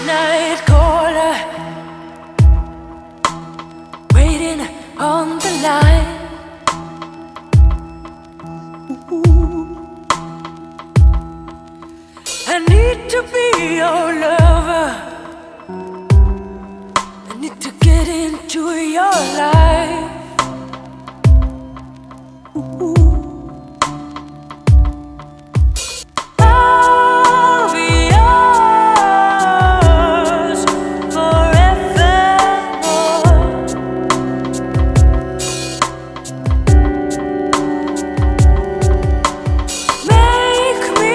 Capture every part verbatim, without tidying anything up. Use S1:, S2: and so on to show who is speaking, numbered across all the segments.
S1: midnight caller, waiting on the line. I need to be your lover. I need to get into your life. Ooh. I'll be yours forevermore. Make me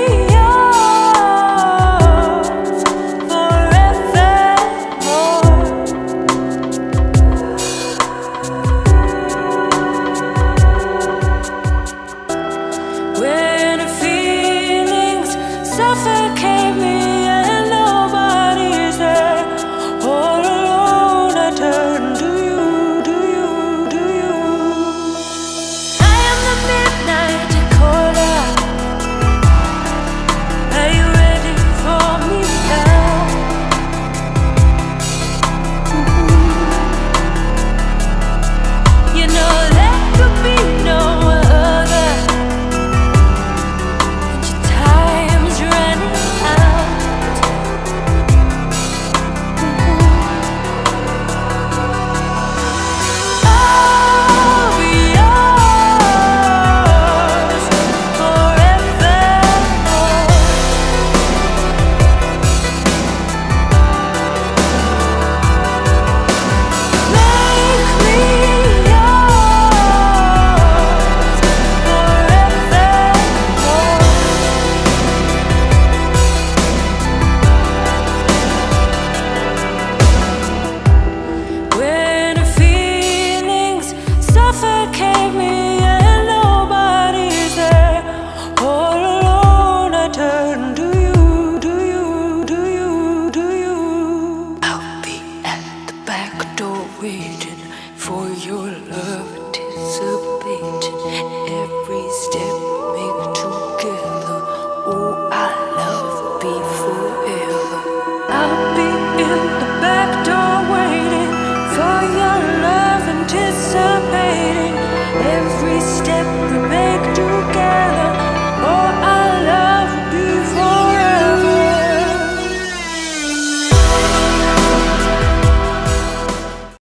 S1: yours forevermore. When the feelings suffocate me and nobody's there, all alone I turn to you, to you, to you. I am the midnight caller. Are you ready for me now? You know there could be no other. And your time's running out. I'll be yours forevermore. Make me yours forevermore. When the feelings suffocate me and nobody's there, all alone I turn to you, to you, to you, to you. I'll be at the back door waiting for your love, anticipating every step we make together. Oh, our love will be forever. I'll be in the back door waiting for your love, anticipating every step